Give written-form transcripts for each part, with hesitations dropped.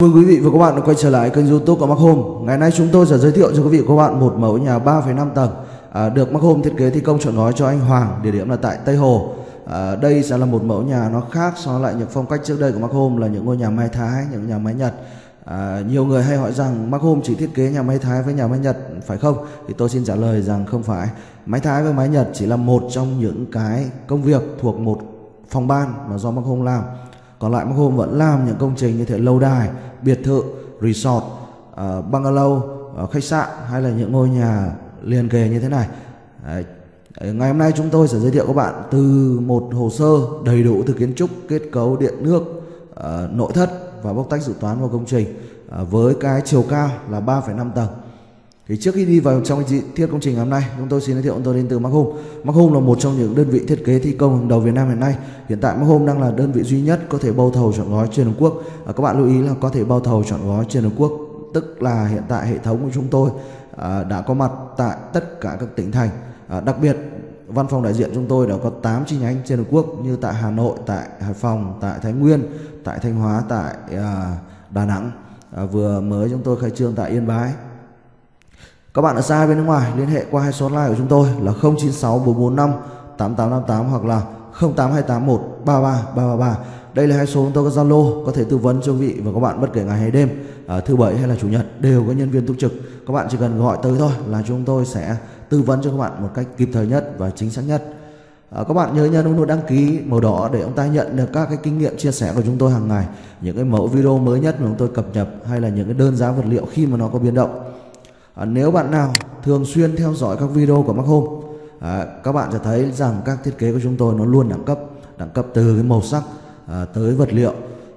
Mời quý vị và các bạn đã quay trở lại kênh YouTube của Mark Home. Ngày nay chúng tôi sẽ giới thiệu cho quý vị và các bạn một mẫu nhà 3,5 tầng được Mark Home thiết kế thi công trọn gói cho anh Hoàng, địa điểm là tại Tây Hồ. Đây sẽ là một mẫu nhà nó khác so với lại những phong cách trước đây của Mark Home là những ngôi nhà mái Thái, những nhà mái Nhật. Nhiều người hay hỏi rằng Mark Home chỉ thiết kế nhà mái Thái với nhà mái Nhật phải không? Thì tôi xin trả lời rằng không phải. Mái Thái với mái Nhật chỉ là một trong những cái công việc thuộc một phòng ban mà do Mark Home làm. Còn lại Mark Home vẫn làm những công trình như thế lâu đài, biệt thự, resort, bungalow, khách sạn hay là những ngôi nhà liền kề như thế này. Ngày hôm nay chúng tôi sẽ giới thiệu các bạn từ một hồ sơ đầy đủ từ kiến trúc, kết cấu, điện nước, nội thất và bóc tách dự toán vào công trình với cái chiều cao là 3,5 tầng. Thì trước khi đi vào trong chi tiết công trình ngày hôm nay, chúng tôi xin giới thiệu tôi đến từ Mark Home. Mark Home là một trong những đơn vị thiết kế thi công hàng đầu Việt Nam hiện nay. Hiện tại Mark Home đang là đơn vị duy nhất có thể bao thầu trọn gói trên toàn quốc. Các bạn lưu ý là có thể bao thầu trọn gói trên toàn quốc, tức là hiện tại hệ thống của chúng tôi đã có mặt tại tất cả các tỉnh thành. Đặc biệt văn phòng đại diện chúng tôi đã có 8 chi nhánh trên toàn quốc như tại Hà Nội, tại Hải Phòng, tại Thái Nguyên, tại Thanh Hóa, tại Đà Nẵng. Vừa mới chúng tôi khai trương tại Yên Bái. Các bạn ở xa bên nước ngoài liên hệ qua hai số hotline của chúng tôi là 096 445 8858 hoặc là 08281 33333. Đây là hai số chúng tôi có Zalo, có thể tư vấn cho quý vị và các bạn bất kể ngày hay đêm, thứ bảy hay là chủ nhật đều có nhân viên túc trực. Các bạn chỉ cần gọi tới thôi là chúng tôi sẽ tư vấn cho các bạn một cách kịp thời nhất và chính xác nhất. Các bạn nhớ nhấn nút đăng ký màu đỏ để ông ta nhận được các cái kinh nghiệm chia sẻ của chúng tôi hàng ngày, những cái mẫu video mới nhất mà chúng tôi cập nhật hay là những cái đơn giá vật liệu khi mà nó có biến động. Nếu bạn nào thường xuyên theo dõi các video của Mark Home, các bạn sẽ thấy rằng các thiết kế của chúng tôi nó luôn đẳng cấp từ cái màu sắc tới vật liệu.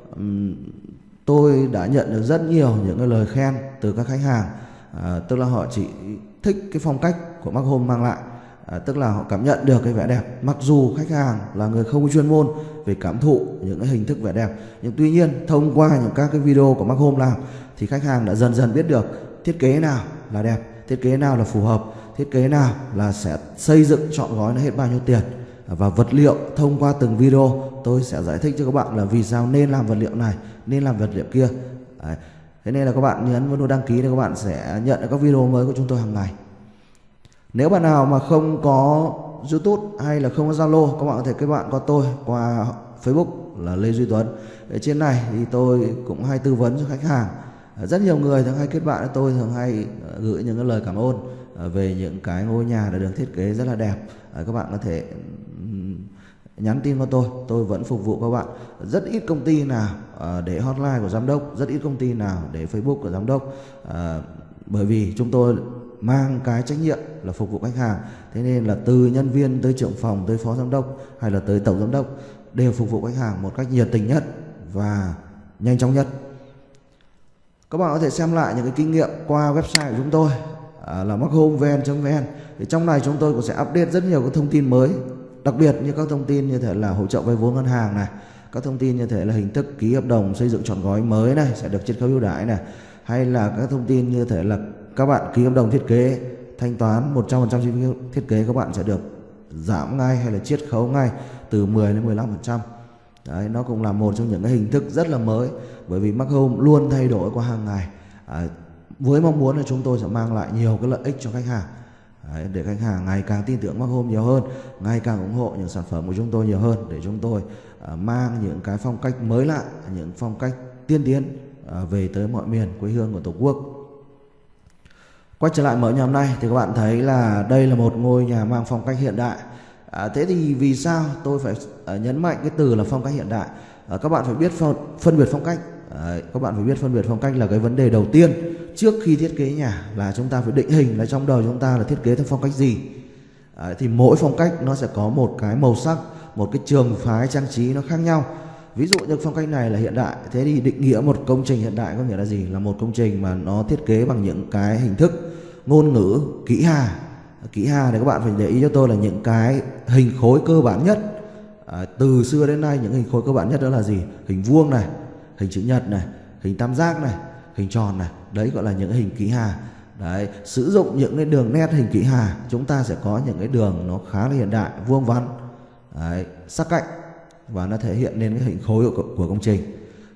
Tôi đã nhận được rất nhiều những cái lời khen từ các khách hàng, tức là họ chỉ thích cái phong cách của Mark Home mang lại, tức là họ cảm nhận được cái vẻ đẹp. Mặc dù khách hàng là người không có chuyên môn về cảm thụ những cái hình thức vẻ đẹp, nhưng tuy nhiên thông qua những các cái video của Mark Home làm thì khách hàng đã dần dần biết được thiết kế nào là đẹp, thiết kế nào là phù hợp, thiết kế nào là sẽ xây dựng trọn gói nó hết bao nhiêu tiền. Và vật liệu thông qua từng video tôi sẽ giải thích cho các bạn là vì sao nên làm vật liệu này, nên làm vật liệu kia. Đấy. Thế nên là các bạn nhấn vào nút đăng ký để các bạn sẽ nhận được các video mới của chúng tôi hàng ngày. Nếu bạn nào mà không có YouTube hay là không có Zalo, các bạn có thể kết bạn qua tôi qua Facebook là Lê Duy Tuấn. Ở trên này thì tôi cũng hay tư vấn cho khách hàng. Rất nhiều người thường hay kết bạn với tôi, thường hay gửi những cái lời cảm ơn về những cái ngôi nhà đã được thiết kế rất là đẹp. Các bạn có thể nhắn tin cho tôi vẫn phục vụ các bạn. Rất ít công ty nào để hotline của giám đốc, rất ít công ty nào để Facebook của giám đốc, bởi vì chúng tôi mang cái trách nhiệm là phục vụ khách hàng. Thế nên là từ nhân viên tới trưởng phòng tới phó giám đốc hay là tới tổng giám đốc đều phục vụ khách hàng một cách nhiệt tình nhất và nhanh chóng nhất. Các bạn có thể xem lại những cái kinh nghiệm qua website của chúng tôi là markhomevn.vn. Thì trong này chúng tôi cũng sẽ update rất nhiều các thông tin mới, đặc biệt như các thông tin như thể là hỗ trợ vay vốn ngân hàng này, các thông tin như thể là hình thức ký hợp đồng xây dựng trọn gói mới này sẽ được chiết khấu ưu đãi này, hay là các thông tin như thể là các bạn ký hợp đồng thiết kế thanh toán 100% chi phí thiết kế các bạn sẽ được giảm ngay hay là chiết khấu ngay từ 10 đến 15%. Đấy, nó cũng là một trong những cái hình thức rất là mới, bởi vì Mark Home luôn thay đổi qua hàng ngày, với mong muốn là chúng tôi sẽ mang lại nhiều cái lợi ích cho khách hàng. Đấy, để khách hàng ngày càng tin tưởng Mark Home nhiều hơn, ngày càng ủng hộ những sản phẩm của chúng tôi nhiều hơn, để chúng tôi mang những cái phong cách mới lạ, những phong cách tiên tiến về tới mọi miền quê hương của Tổ quốc. Quay trở lại mẫu nhà hôm nay thì các bạn thấy là đây là một ngôi nhà mang phong cách hiện đại. Thế thì vì sao tôi phải nhấn mạnh cái từ là phong cách hiện đại? Các bạn phải biết phân biệt phong cách. Các bạn phải biết phân biệt phong cách là cái vấn đề đầu tiên. Trước khi thiết kế nhà là chúng ta phải định hình là trong đầu chúng ta là thiết kế theo phong cách gì. Thì mỗi phong cách nó sẽ có một cái màu sắc, một cái trường phái trang trí nó khác nhau. Ví dụ như phong cách này là hiện đại, thế thì định nghĩa một công trình hiện đại có nghĩa là gì? Là một công trình mà nó thiết kế bằng những cái hình thức ngôn ngữ kỹ hà. Kỹ hà thì các bạn phải để ý cho tôi là những cái hình khối cơ bản nhất. Từ xưa đến nay những hình khối cơ bản nhất đó là gì? Hình vuông này, hình chữ nhật này, hình tam giác này, hình tròn này. Đấy gọi là những hình kỹ hà. Đấy, sử dụng những cái đường nét hình kỹ hà, chúng ta sẽ có những cái đường nó khá là hiện đại, vuông vắn, sắc cạnh, và nó thể hiện lên cái hình khối của công trình.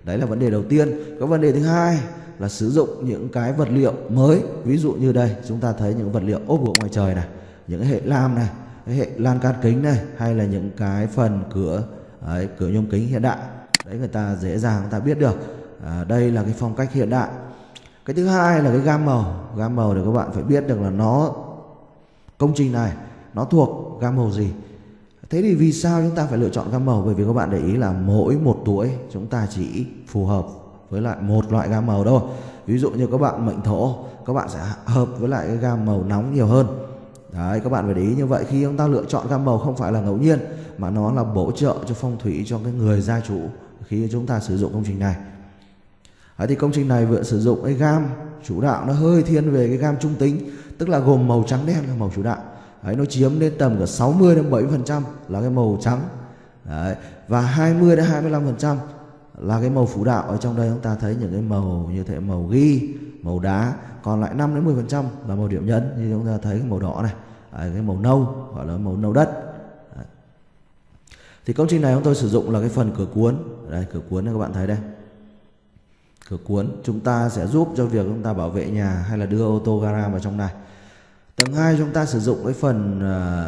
Đấy là vấn đề đầu tiên. Cái vấn đề thứ hai là sử dụng những cái vật liệu mới. Ví dụ như đây chúng ta thấy những vật liệu ốp gỗ ngoài trời này, những cái hệ lam này, cái hệ lan can kính này, hay là những cái phần cửa cửa nhôm kính hiện đại. Đấy, người ta dễ dàng người ta biết được đây là cái phong cách hiện đại. Cái thứ hai là cái gam màu. Gam màu thì các bạn phải biết được là công trình này nó thuộc gam màu gì. Thế thì vì sao chúng ta phải lựa chọn gam màu? Bởi vì các bạn để ý là mỗi một tuổi chúng ta chỉ phù hợp với lại một loại gam màu thôi. Ví dụ như các bạn mệnh thổ, các bạn sẽ hợp với lại cái gam màu nóng nhiều hơn. Đấy, các bạn phải để ý như vậy. Khi chúng ta lựa chọn gam màu không phải là ngẫu nhiên, mà nó là bổ trợ cho phong thủy cho cái người gia chủ khi chúng ta sử dụng công trình này. Đấy, thì công trình này vừa sử dụng cái gam chủ đạo nó hơi thiên về cái gam trung tính, tức là gồm màu trắng đen là màu chủ đạo. Đấy, nó chiếm đến tầm cả 60 đến 70% là cái màu trắng. Đấy, và 20 đến 25% là cái màu phụ đạo. Ở trong đây chúng ta thấy những cái màu như thế, màu ghi, màu đá. Còn lại 5 đến 10% là màu điểm nhấn, như chúng ta thấy cái màu đỏ này. Đấy, cái màu nâu gọi là màu nâu đất. Đấy. Thì công trình này chúng tôi sử dụng là cái phần cửa cuốn. Đây, cửa cuốn này các bạn thấy đây. Cửa cuốn chúng ta sẽ giúp cho việc chúng ta bảo vệ nhà hay là đưa ô tô gara vào trong này. Tầng 2 chúng ta sử dụng cái phần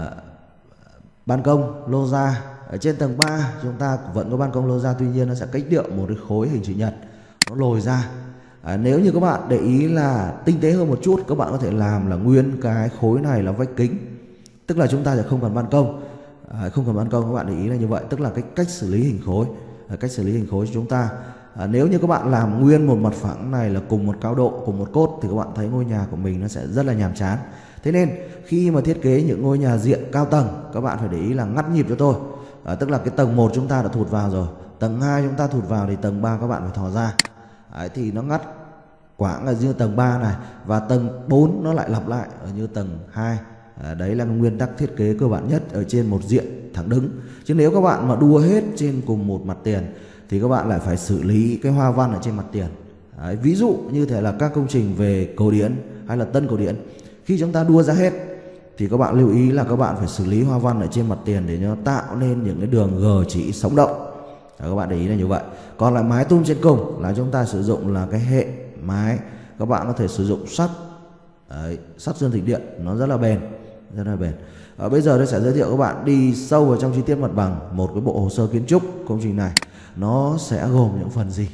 ban công lô ra. Ở trên tầng 3 chúng ta vẫn có ban công lô ra, tuy nhiên nó sẽ cách điệu một cái khối hình chữ nhật, nó lồi ra. Nếu như các bạn để ý là tinh tế hơn một chút, các bạn có thể làm là nguyên cái khối này là vách kính, tức là chúng ta sẽ không cần ban công. Không cần ban công, các bạn để ý là như vậy, tức là cái cách xử lý hình khối. Cách xử lý hình khối cho chúng ta, nếu như các bạn làm nguyên một mặt phẳng này là cùng một cao độ, cùng một cốt, thì các bạn thấy ngôi nhà của mình nó sẽ rất là nhàm chán. Thế nên khi mà thiết kế những ngôi nhà diện cao tầng, các bạn phải để ý là ngắt nhịp cho tôi. Tức là cái tầng 1 chúng ta đã thụt vào rồi, tầng 2 chúng ta thụt vào, thì tầng 3 các bạn phải thò ra. Đấy, thì nó ngắt quãng ở như tầng 3 này, và tầng 4 nó lại lặp lại ở như tầng 2. Đấy là nguyên tắc thiết kế cơ bản nhất ở trên một diện thẳng đứng. Chứ nếu các bạn mà đua hết trên cùng một mặt tiền thì các bạn lại phải xử lý cái hoa văn ở trên mặt tiền. Đấy, ví dụ như thế là các công trình về cổ điển hay là tân cổ điển, khi chúng ta đua ra hết thì các bạn lưu ý là các bạn phải xử lý hoa văn ở trên mặt tiền để nó tạo nên những cái đường gờ chỉ sống động. Đấy, các bạn để ý là như vậy. Còn lại mái tum trên cùng là chúng ta sử dụng là cái hệ mái, các bạn có thể sử dụng sắt. Đấy, sắt Dương Thịnh Điện nó rất là bền, rất là bền. Bây giờ tôi sẽ giới thiệu các bạn đi sâu vào trong chi tiết mặt bằng một cái bộ hồ sơ kiến trúc công trình này. Nó sẽ gồm những phần gì?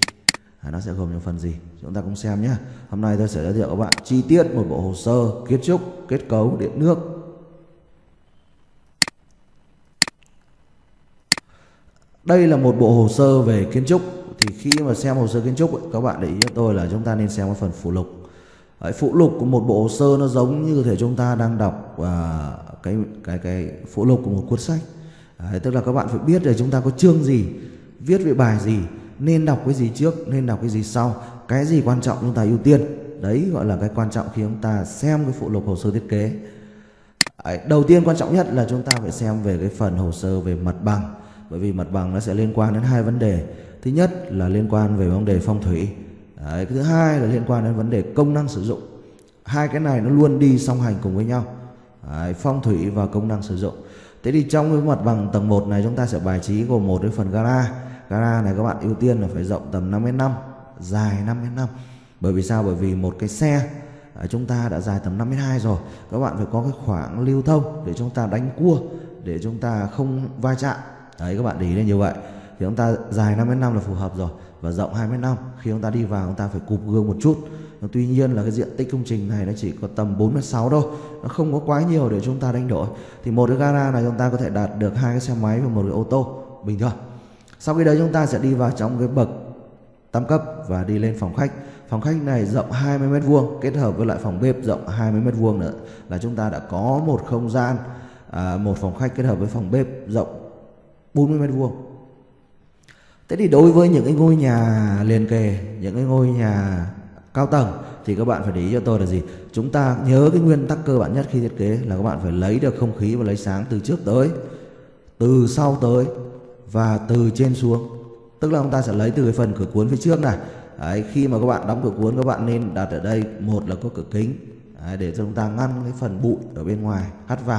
Chúng ta cùng xem nhé. Hôm nay tôi sẽ giới thiệu các bạn chi tiết một bộ hồ sơ kiến trúc, kết cấu, điện nước. Đây là một bộ hồ sơ về kiến trúc. Thì khi mà xem hồ sơ kiến trúc các bạn để ý cho tôi là chúng ta nên xem cái phần phụ lục. Đấy, phụ lục của một bộ hồ sơ nó giống như thể chúng ta đang đọc cái phụ lục của một cuốn sách. Đấy, tức là các bạn phải biết là chúng ta có chương gì, viết về bài gì, nên đọc cái gì trước, nên đọc cái gì sau, cái gì quan trọng chúng ta ưu tiên. Đấy gọi là cái quan trọng khi chúng ta xem cái phụ lục hồ sơ thiết kế. Đấy, đầu tiên quan trọng nhất là chúng ta phải xem về cái phần hồ sơ về mặt bằng. Bởi vì mặt bằng nó sẽ liên quan đến hai vấn đề. Thứ nhất là liên quan về vấn đề phong thủy. Đấy, cái thứ hai là liên quan đến vấn đề công năng sử dụng. Hai cái này nó luôn đi song hành cùng với nhau. Đấy, phong thủy và công năng sử dụng. Thế thì trong cái mặt bằng tầng 1 này chúng ta sẽ bài trí gồm một cái phần gara. Gara này các bạn ưu tiên là phải rộng tầm 5m5, dài 5m5. Bởi vì sao? Bởi vì một cái xe chúng ta đã dài tầm 5m2 rồi, các bạn phải có cái khoảng lưu thông để chúng ta đánh cua, để chúng ta không va chạm. Đấy, các bạn để ý là như vậy. Thì chúng ta dài 5m5 là phù hợp rồi, và rộng 2m5. Khi chúng ta đi vào chúng ta phải cụp gương một chút. Tuy nhiên là cái diện tích công trình này nó chỉ có tầm 4m6 thôi, nó không có quá nhiều để chúng ta đánh đổi. Thì một cái gara này chúng ta có thể đạt được 2 cái xe máy và một cái ô tô bình thường. Sau khi đấy chúng ta sẽ đi vào trong cái bậc tam cấp và đi lên phòng khách. Phòng khách này rộng 20m2 kết hợp với lại phòng bếp rộng 20m2 nữa, là chúng ta đã có một không gian, một phòng khách kết hợp với phòng bếp rộng 40m2. Thế thì đối với những cái ngôi nhà liền kề, những cái ngôi nhà cao tầng thì các bạn phải để ý cho tôi là gì? Chúng ta nhớ cái nguyên tắc cơ bản nhất khi thiết kế là các bạn phải lấy được không khí và lấy sáng từ trước tới, từ sau tới và từ trên xuống. Tức là chúng ta sẽ lấy từ cái phần cửa cuốn phía trước này. Đấy, khi mà các bạn đóng cửa cuốn các bạn nên đặt ở đây, một là có cửa kính. Đấy, để cho chúng ta ngăn cái phần bụi ở bên ngoài hắt vào.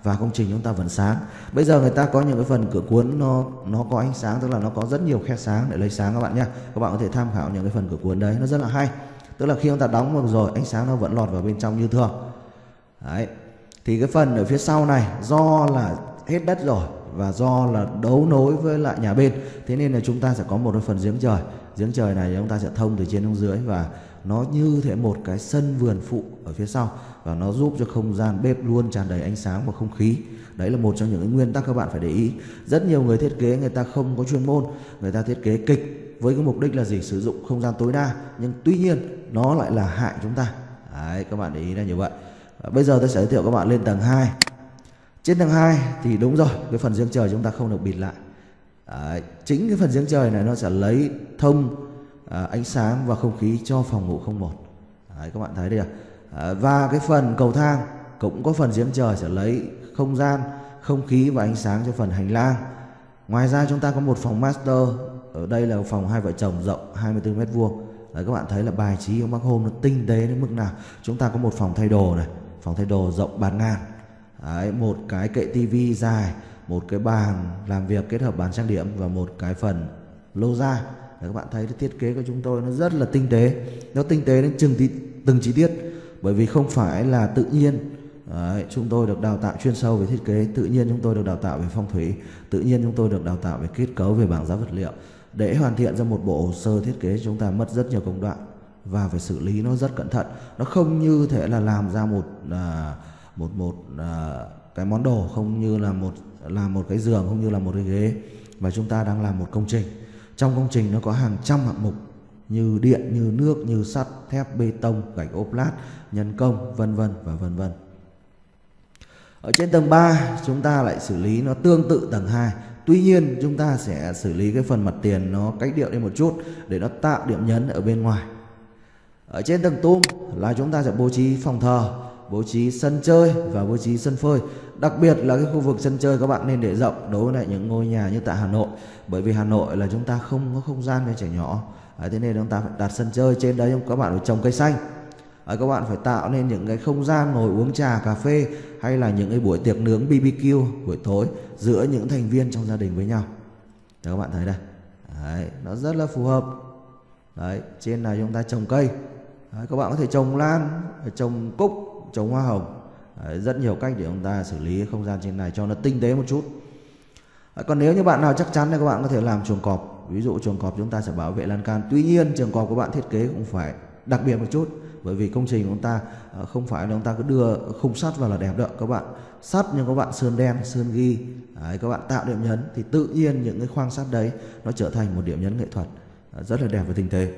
và công trình chúng ta vẫn sáng. Bây giờ người ta có những cái phần cửa cuốn nó có ánh sáng, tức là nó có rất nhiều khe sáng để lấy sáng các bạn nhé. Các bạn có thể tham khảo những cái phần cửa cuốn đấy, nó rất là hay. Tức là khi chúng ta đóng vào rồi ánh sáng nó vẫn lọt vào bên trong như thường. Đấy. Thì cái phần ở phía sau này do là hết đất rồi và do là đấu nối với lại nhà bên, thế nên là chúng ta sẽ có một cái phần giếng trời. Giếng trời này chúng ta sẽ thông từ trên xuống dưới và nó như thế một cái sân vườn phụ ở phía sau, và nó giúp cho không gian bếp luôn tràn đầy ánh sáng và không khí. Đấy là một trong những cái nguyên tắc các bạn phải để ý. Rất nhiều người thiết kế người ta không có chuyên môn, người ta thiết kế kịch với cái mục đích là gì? Sử dụng không gian tối đa, nhưng tuy nhiên nó lại là hại chúng ta. Đấy, các bạn để ý là như vậy. Bây giờ tôi sẽ giới thiệu các bạn lên tầng 2. Trên tầng 2 thì đúng rồi, cái phần giếng trời chúng ta không được bịt lại. Đấy, chính cái phần giếng trời này nó sẽ lấy thông ánh sáng và không khí cho phòng ngủ 01. Đấy, các bạn thấy đây à? Và cái phần cầu thang cũng có phần giếng trời sẽ lấy không gian, không khí và ánh sáng cho phần hành lang. Ngoài ra chúng ta có một phòng master, ở đây là phòng hai vợ chồng rộng 24 m². Đấy, các bạn thấy là bài trí của Mark Home nó tinh tế đến mức nào. Chúng ta có một phòng thay đồ này, phòng thay đồ rộng bạt ngàn. Đấy, một cái kệ tivi dài, một cái bàn làm việc kết hợp bàn trang điểm và một cái phần lô ra. Đấy, các bạn thấy cái thiết kế của chúng tôi nó rất là tinh tế. Nó tinh tế đến từng chi tiết, bởi vì không phải là tự nhiên. Đấy, chúng tôi được đào tạo chuyên sâu về thiết kế, tự nhiên chúng tôi được đào tạo về phong thủy, tự nhiên chúng tôi được đào tạo về kết cấu, về bảng giá vật liệu. Để hoàn thiện ra một bộ hồ sơ thiết kế chúng ta mất rất nhiều công đoạn và phải xử lý nó rất cẩn thận. Nó không như thể là làm ra một cái món đồ, không như là một cái giường, không như là một cái ghế, mà chúng ta đang làm một công trình. Trong công trình nó có hàng trăm hạng mục như điện, như nước, như sắt, thép, bê tông, gạch ốp lát, nhân công, vân vân và vân vân. Ở trên tầng 3 chúng ta lại xử lý nó tương tự tầng 2. Tuy nhiên chúng ta sẽ xử lý cái phần mặt tiền nó cách điệu đi một chút để nó tạo điểm nhấn ở bên ngoài. Ở trên tầng tum là chúng ta sẽ bố trí phòng thờ, bố trí sân chơi và bố trí sân phơi. Đặc biệt là cái khu vực sân chơi các bạn nên để rộng đối với lại những ngôi nhà như tại Hà Nội. Bởi vì Hà Nội là chúng ta không có không gian cho trẻ nhỏ. Thế nên chúng ta phải đặt sân chơi, trên đấy các bạn phải trồng cây xanh. Các bạn phải tạo nên những cái không gian ngồi uống trà, cà phê, hay là những cái buổi tiệc nướng BBQ buổi tối giữa những thành viên trong gia đình với nhau. Đấy, các bạn thấy đây. Đấy, nó rất là phù hợp. Đấy, trên này chúng ta trồng cây. Đấy, các bạn có thể trồng lan, trồng cúc, trồng hoa hồng. Đấy, rất nhiều cách để chúng ta xử lý không gian trên này cho nó tinh tế một chút. Đấy, còn nếu như bạn nào chắc chắn thì các bạn có thể làm chuồng cọp. Ví dụ chuồng cọp chúng ta sẽ bảo vệ lan can. Tuy nhiên chuồng cọp của bạn thiết kế cũng phải đặc biệt một chút, bởi vì công trình của chúng ta không phải là chúng ta cứ đưa khung sắt vào là đẹp đâu. Các bạn sắt nhưng các bạn sơn đen, sơn ghi. Đấy, các bạn tạo điểm nhấn thì tự nhiên những cái khoang sắt đấy nó trở thành một điểm nhấn nghệ thuật rất là đẹp và tinh tế.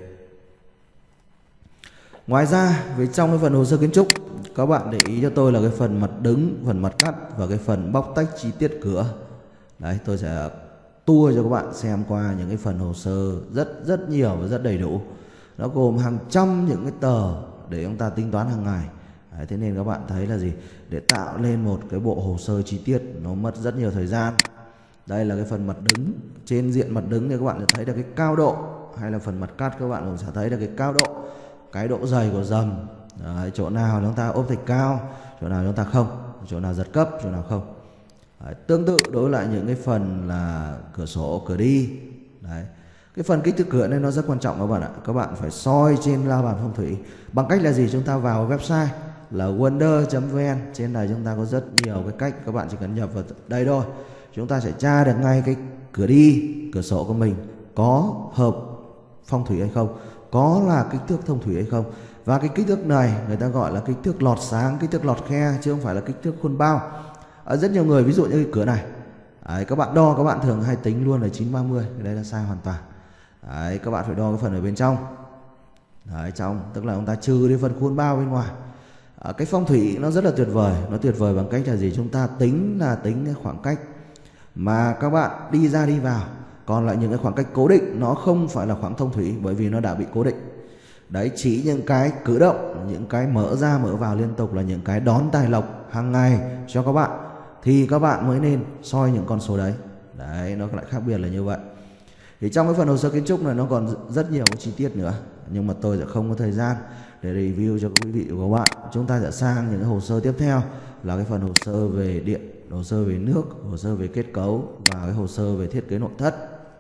Ngoài ra về trong cái phần hồ sơ kiến trúc, các bạn để ý cho tôi là cái phần mặt đứng, phần mặt cắt và cái phần bóc tách chi tiết cửa. Đấy, tôi sẽ tua cho các bạn xem qua những cái phần hồ sơ rất nhiều và rất đầy đủ. Nó gồm hàng trăm những cái tờ để chúng ta tính toán hàng ngày. Đấy, thế nên các bạn thấy là gì? Để tạo lên một cái bộ hồ sơ chi tiết nó mất rất nhiều thời gian. Đây là cái phần mặt đứng. Trên diện mặt đứng thì các bạn sẽ thấy được cái cao độ, hay là phần mặt cắt các bạn cũng sẽ thấy được cái cao độ, cái độ dày của dầm. Đấy, chỗ nào chúng ta ốp thạch cao, chỗ nào chúng ta không, chỗ nào giật cấp, chỗ nào không. Đấy, tương tự đối với lại những cái phần là cửa sổ, cửa đi. Đấy, cái phần kích thước cửa này nó rất quan trọng các bạn ạ. Các bạn phải soi trên la bàn phong thủy bằng cách là gì? Chúng ta vào website là wonder.vn. Trên này chúng ta có rất nhiều cái cách, các bạn chỉ cần nhập vào đây thôi, chúng ta sẽ tra được ngay cái cửa đi, cửa sổ của mình có hợp phong thủy hay không, có là kích thước thông thủy hay không. Và cái kích thước này người ta gọi là kích thước lọt sáng, kích thước lọt khe, chứ không phải là kích thước khuôn bao. Rất nhiều người ví dụ như cái cửa này, đấy, các bạn đo các bạn thường hay tính luôn là 930, cái đấy là sai hoàn toàn. Đấy, các bạn phải đo cái phần ở bên trong. Đấy, trong tức là chúng ta trừ đi phần khuôn bao bên ngoài. Cái phong thủy nó rất là tuyệt vời. Nó tuyệt vời bằng cách là gì? Chúng ta tính cái khoảng cách mà các bạn đi ra đi vào. Còn lại những cái khoảng cách cố định nó không phải là khoảng thông thủy, bởi vì nó đã bị cố định. Đấy, chỉ những cái cử động, những cái mở ra mở vào liên tục là những cái đón tài lộc hàng ngày cho các bạn, thì các bạn mới nên soi những con số đấy. Đấy, nó lại khác biệt là như vậy. Thì trong cái phần hồ sơ kiến trúc này nó còn rất nhiều cái chi tiết nữa, nhưng mà tôi sẽ không có thời gian để review cho quý vị và các bạn. Chúng ta sẽ sang những cái hồ sơ tiếp theo là cái phần hồ sơ về điện hồ sơ về nước, hồ sơ về kết cấu và cái hồ sơ về thiết kế nội thất.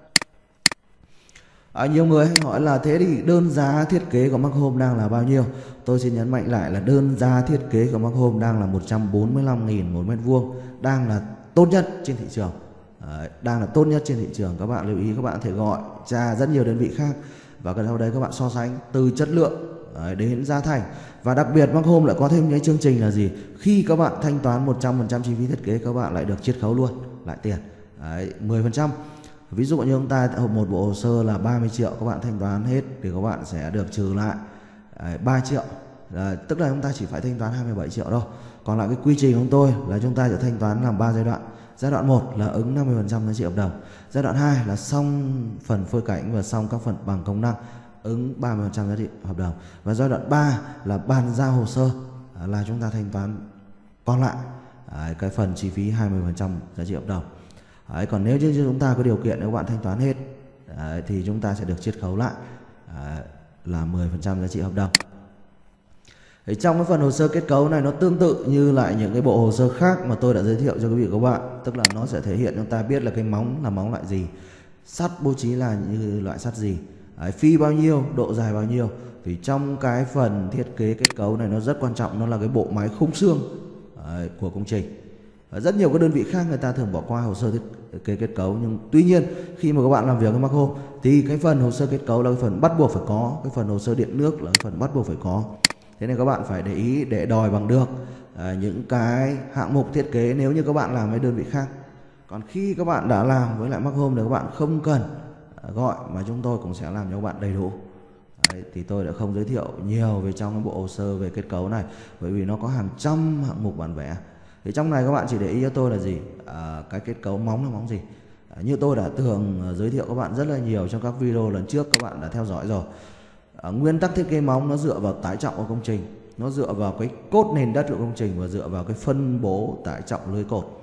Nhiều người hay hỏi là thế thì đơn giá thiết kế của Mark Home đang là bao nhiêu? Tôi xin nhấn mạnh lại là đơn giá thiết kế của Mark Home đang là 145.000 một mét vuông, đang là tốt nhất trên thị trường. Đang là tốt nhất trên thị trường. Các bạn lưu ý, các bạn có thể gọi tra rất nhiều đơn vị khác và sau đấy các bạn so sánh từ chất lượng đến giá thành. Và đặc biệt Mark Home lại có thêm những chương trình là gì? Khi các bạn thanh toán 100% chi phí thiết kế, các bạn lại được chiết khấu luôn lại tiền 10%. Ví dụ như chúng ta một bộ hồ sơ là 30 triệu, các bạn thanh toán hết thì các bạn sẽ được trừ lại 3 triệu. Tức là chúng ta chỉ phải thanh toán 27 triệu đâu. Còn lại cái quy trình của chúng tôi là chúng ta sẽ thanh toán làm 3 giai đoạn. Giai đoạn 1 là ứng 50% giá trị hợp đồng. Giai đoạn 2 là xong phần phơi cảnh và xong các phần bằng công năng, ứng 30% giá trị hợp đồng. Và giai đoạn 3 là bàn giao hồ sơ, là chúng ta thanh toán còn lại cái phần chi phí 20% giá trị hợp đồng. Còn nếu như chúng ta có điều kiện, nếu bạn thanh toán hết thì chúng ta sẽ được chiết khấu lại là 10% giá trị hợp đồng. Trong cái phần hồ sơ kết cấu này nó tương tự như lại những cái bộ hồ sơ khác mà tôi đã giới thiệu cho quý vị và các bạn. Tức là nó sẽ thể hiện chúng ta biết là cái móng là móng loại gì, sắt bố trí là như loại sắt gì, phi bao nhiêu, độ dài bao nhiêu. Thì trong cái phần thiết kế kết cấu này nó rất quan trọng, nó là cái bộ máy khung xương của công trình. Rất nhiều các đơn vị khác người ta thường bỏ qua hồ sơ thiết kế kết cấu, nhưng tuy nhiên khi mà các bạn làm việc với Mark Home thì cái phần hồ sơ kết cấu là cái phần bắt buộc phải có, cái phần hồ sơ điện nước là cái phần bắt buộc phải có. Thế nên các bạn phải để ý để đòi bằng được những cái hạng mục thiết kế nếu như các bạn làm với đơn vị khác. Còn khi các bạn đã làm với lại Mark Home thì các bạn không cần gọi, mà chúng tôi cũng sẽ làm cho các bạn đầy đủ. Thì tôi đã không giới thiệu nhiều về trong cái bộ hồ sơ về kết cấu này, bởi vì nó có hàng trăm hạng mục bản vẽ. Thì trong này các bạn chỉ để ý cho tôi là gì? Cái kết cấu móng là móng gì? Như tôi đã thường giới thiệu các bạn rất là nhiều trong các video lần trước, các bạn đã theo dõi rồi. Nguyên tắc thiết kế móng nó dựa vào tải trọng của công trình, nó dựa vào cái cốt nền đất của công trình và dựa vào cái phân bố tải trọng lưới cột.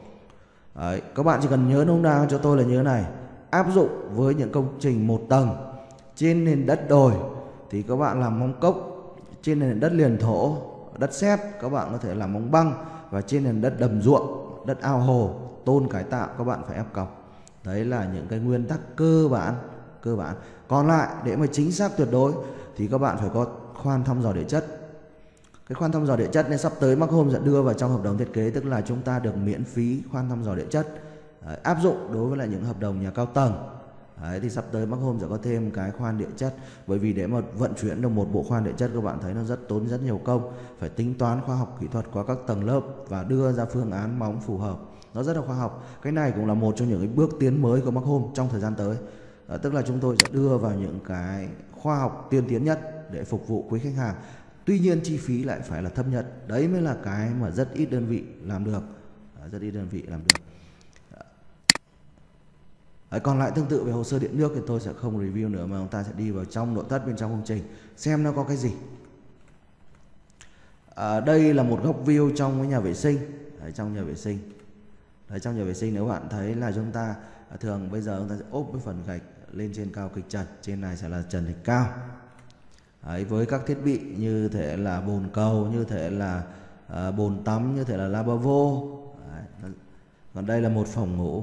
Các bạn chỉ cần nhớ nôm na cho tôi là như thế này. Áp dụng với những công trình một tầng trên nền đất đồi thì các bạn làm móng cốc, trên nền đất liền thổ, đất sét các bạn có thể làm móng băng, và trên nền đất đầm ruộng, đất ao hồ, tôn cải tạo các bạn phải ép cọc. Đấy là những cái nguyên tắc cơ bản. Còn lại để mà chính xác tuyệt đối thì các bạn phải có khoan thăm dò địa chất. Cái khoan thăm dò địa chất nên sắp tới Mark Home sẽ đưa vào trong hợp đồng thiết kế, tức là chúng ta được miễn phí khoan thăm dò địa chất. Áp dụng đối với lại những hợp đồng nhà cao tầng. Thì sắp tới Mark Home sẽ có thêm cái khoan địa chất, bởi vì để mà vận chuyển được một bộ khoan địa chất các bạn thấy nó tốn rất nhiều công, phải tính toán khoa học kỹ thuật qua các tầng lớp và đưa ra phương án móng phù hợp. Nó rất là khoa học. Cái này cũng là một trong những cái bước tiến mới của Mark Home trong thời gian tới. Tức là chúng tôi sẽ đưa vào những cái khoa học tiên tiến nhất để phục vụ quý khách hàng. Tuy nhiên chi phí lại phải là thấp nhất. Đấy mới là cái mà rất ít đơn vị làm được. Còn lại tương tự về hồ sơ điện nước thì tôi sẽ không review nữa, mà chúng ta sẽ đi vào trong nội thất bên trong công trình xem nó có cái gì. Đây là một góc view trong cái nhà vệ sinh. Trong nhà vệ sinh nếu bạn thấy là chúng ta thường bây giờ chúng ta sẽ ốp cái phần gạch lên trên cao kịch trần, trên này sẽ là trần thạch cao. Với các thiết bị như thể là bồn cầu, như thể là bồn tắm, như thể là lavabo. Còn đây là một phòng ngủ.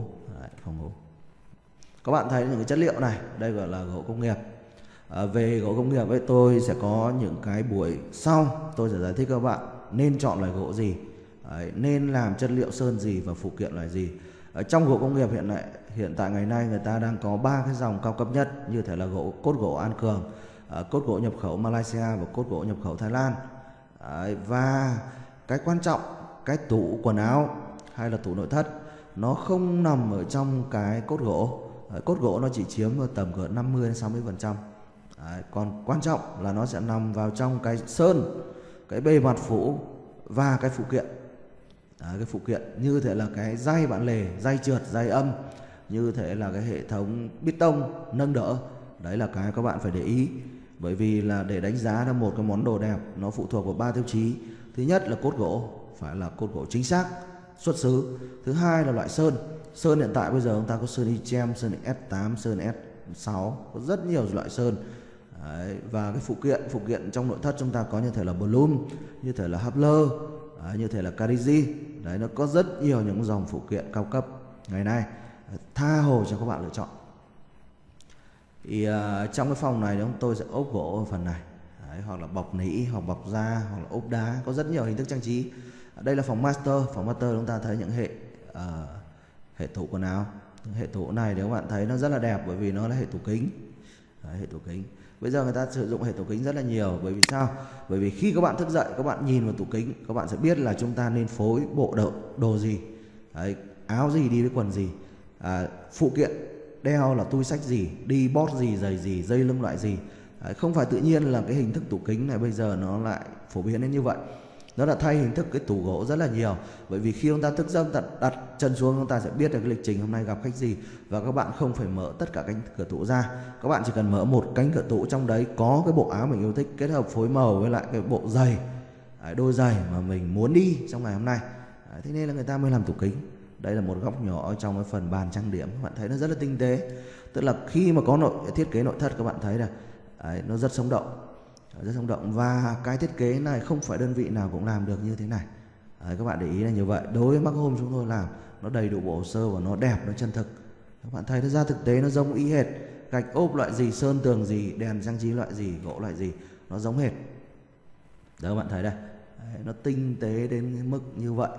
Các bạn thấy những cái chất liệu này, đây gọi là gỗ công nghiệp. Về gỗ công nghiệp ấy, tôi sẽ có những cái buổi sau tôi sẽ giải thích các bạn nên chọn loại gỗ gì, nên làm chất liệu sơn gì và phụ kiện loại gì. Trong gỗ công nghiệp hiện tại ngày nay người ta đang có 3 cái dòng cao cấp nhất, như thể là cốt gỗ An Cường, cốt gỗ nhập khẩu Malaysia và cốt gỗ nhập khẩu Thái Lan. Và cái quan trọng, cái tủ quần áo hay là tủ nội thất nó không nằm ở trong cái cốt gỗ. Cốt gỗ nó chỉ chiếm tầm cỡ 50-60%. Còn quan trọng là nó sẽ nằm vào trong cái sơn, cái bề mặt phủ và cái phụ kiện. Cái phụ kiện như thế là cái dây bản lề, dây trượt, dây âm, như thế là cái hệ thống bít tông nâng đỡ. Đấy là cái các bạn phải để ý, bởi vì là để đánh giá ra một cái món đồ đẹp nó phụ thuộc vào 3 tiêu chí. Thứ nhất là cốt gỗ phải là cốt gỗ chính xác, xuất xứ. Thứ hai là loại sơn. Sơn hiện tại bây giờ chúng ta có sơn Ichem, sơn S8, sơn S6, có rất nhiều loại sơn. Và cái phụ kiện trong nội thất chúng ta có như thể là Bloom, như thể là Hubler, như thể là Carigi. Đấy, nó có rất nhiều những dòng phụ kiện cao cấp ngày nay tha hồ cho các bạn lựa chọn. Thì trong cái phòng này chúng tôi sẽ ốp gỗ ở phần này. Đấy, hoặc là bọc nỉ, hoặc bọc da, hoặc là ốp đá, có rất nhiều hình thức trang trí. Đây là phòng master. Phòng master chúng ta thấy những hệ tủ quần áo. Hệ tủ này nếu các bạn thấy nó rất là đẹp, bởi vì nó là hệ tủ kính. Đấy, hệ tủ kính. Bây giờ người ta sử dụng hệ tủ kính rất là nhiều. Bởi vì sao? Bởi vì khi các bạn thức dậy, các bạn nhìn vào tủ kính, các bạn sẽ biết là chúng ta nên phối bộ đồ gì. Đấy, áo gì đi với quần gì, phụ kiện đeo là túi xách gì, đi bót gì, giày gì, dây lưng loại gì. Đấy, không phải tự nhiên là cái hình thức tủ kính này bây giờ nó lại phổ biến đến như vậy. Nó đã thay hình thức cái tủ gỗ rất là nhiều. Bởi vì khi chúng ta thức giấc, đặt chân xuống, chúng ta sẽ biết được cái lịch trình hôm nay gặp khách gì. Và các bạn không phải mở tất cả cánh cửa tủ ra. Các bạn chỉ cần mở một cánh cửa tủ, trong đấy có cái bộ áo mình yêu thích, kết hợp phối màu với lại cái bộ giày, đôi giày mà mình muốn đi trong ngày hôm nay. Thế nên là người ta mới làm tủ kính. Đây là một góc nhỏ trong cái phần bàn trang điểm, các bạn thấy nó rất là tinh tế. Tức là khi mà có thiết kế nội thất, các bạn thấy là nó rất sống động. Rất sống động. Và cái thiết kế này không phải đơn vị nào cũng làm được như thế này. Các bạn để ý là như vậy. Đối với Mark Home chúng tôi làm nó đầy đủ bộ hồ sơ và nó đẹp, nó chân thực. Các bạn thấy nó ra thực tế, nó giống y hệt. Gạch ốp loại gì, sơn tường gì, đèn trang trí loại gì, gỗ loại gì, nó giống hệt. Đấy, các bạn thấy đây. Đấy, nó tinh tế đến mức như vậy.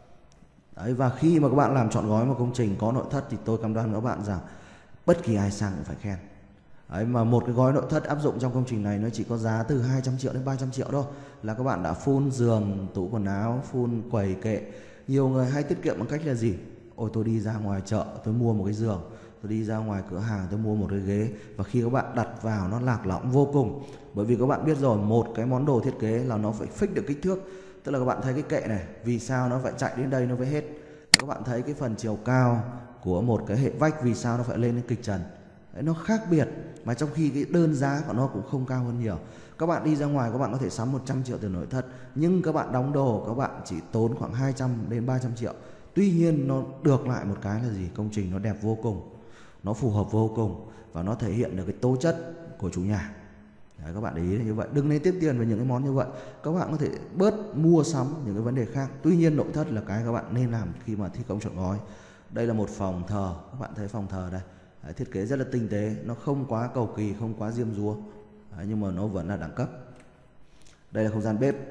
Đấy, và khi mà các bạn làm trọn gói một công trình có nội thất thì tôi cam đoan với các bạn rằng bất kỳ ai sang cũng phải khen. Đấy, mà một cái gói nội thất áp dụng trong công trình này nó chỉ có giá từ 200 triệu đến 300 triệu thôi, là các bạn đã full giường, tủ quần áo, full quầy kệ. Nhiều người hay tiết kiệm bằng cách là gì? Ôi, tôi đi ra ngoài chợ tôi mua một cái giường, tôi đi ra ngoài cửa hàng tôi mua một cái ghế, và khi các bạn đặt vào nó lạc lõng vô cùng. Bởi vì các bạn biết rồi, một cái món đồ thiết kế là nó phải fix được kích thước. Tức là các bạn thấy cái kệ này, vì sao nó phải chạy đến đây nó mới hết. Các bạn thấy cái phần chiều cao của một cái hệ vách, vì sao nó phải lên đến kịch trần. Đấy, nó khác biệt. Mà trong khi cái đơn giá của nó cũng không cao hơn nhiều. Các bạn đi ra ngoài các bạn có thể sắm 100 triệu tiền nội thất, nhưng các bạn đóng đồ các bạn chỉ tốn khoảng 200 đến 300 triệu. Tuy nhiên nó được lại một cái là gì? Công trình nó đẹp vô cùng, nó phù hợp vô cùng, và nó thể hiện được cái tố chất của chủ nhà. Đấy, các bạn để ý như vậy. Đừng nên tiếp tiền về những cái món như vậy. Các bạn có thể bớt mua sắm những cái vấn đề khác. Tuy nhiên nội thất là cái các bạn nên làm khi mà thi công trọn gói. Đây là một phòng thờ. Các bạn thấy phòng thờ đây. Đấy, thiết kế rất là tinh tế. Nó không quá cầu kỳ, không quá diêm dúa. Đấy, nhưng mà nó vẫn là đẳng cấp. Đây là không gian bếp.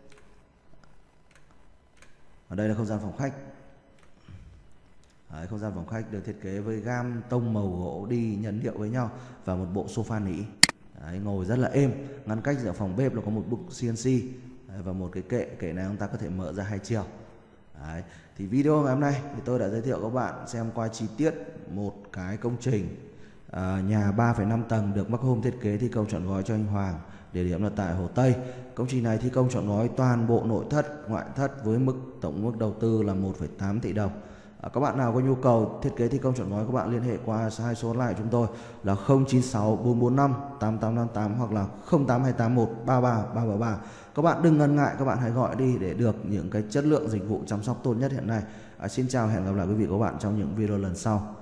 Ở đây là không gian phòng khách. Đấy, không gian phòng khách được thiết kế với gam tông màu gỗ đi nhấn điệu với nhau, và một bộ sofa nỉ. Đấy, ngồi rất là êm. Ngăn cách giữa phòng bếp là có một bức CNC. Đấy, và một cái kệ này chúng ta có thể mở ra hai chiều. Đấy, thì video ngày hôm nay thì tôi đã giới thiệu các bạn xem qua chi tiết một cái công trình nhà 3,5 tầng được Mark Home thiết kế thi công trọn gói cho anh Hoàng. Địa điểm là tại Hồ Tây. Công trình này thi công trọn gói toàn bộ nội thất, ngoại thất với tổng mức đầu tư là 1,8 tỷ đồng. Các bạn nào có nhu cầu thiết kế thi công trọn gói, các bạn liên hệ qua hai số hotline chúng tôi là 096 445 8858 hoặc là 08281 33 333. Các bạn đừng ngần ngại, các bạn hãy gọi đi để được những cái chất lượng dịch vụ chăm sóc tốt nhất hiện nay. Xin chào, hẹn gặp lại quý vị và các bạn trong những video lần sau.